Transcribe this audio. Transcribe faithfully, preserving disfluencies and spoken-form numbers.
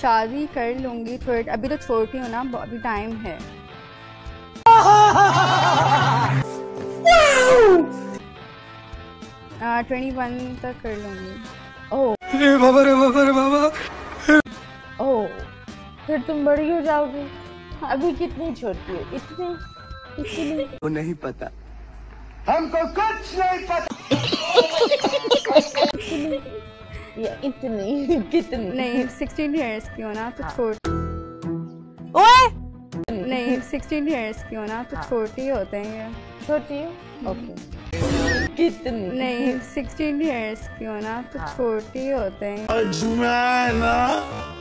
शादी कर लूंगी थोड़ी, अभी तो छोटी हूँ ना, अभी टाइम है। ट्वेंटी वन तक कर लूंगी। ओह रे बाबा रे बाबा रे बाबा। ओह फिर तुम बड़ी हो जाओगी। अभी कितनी छोटी हो? इतनी इतनी वो नहीं पता, हमको कुछ नहीं पता। या इतनी कितनी? नहीं सिक्सटीन इयर्स की हो ना तो हाँ। छोटी। ओए नहीं सिक्सटीन इयर्स की हो ना तो हाँ। छोटी होते हैं। छोटी हो? ओके कितनी? नहीं सिक्सटीन इयर्स की हो ना तो हाँ। छोटी होते हैं। अजमैना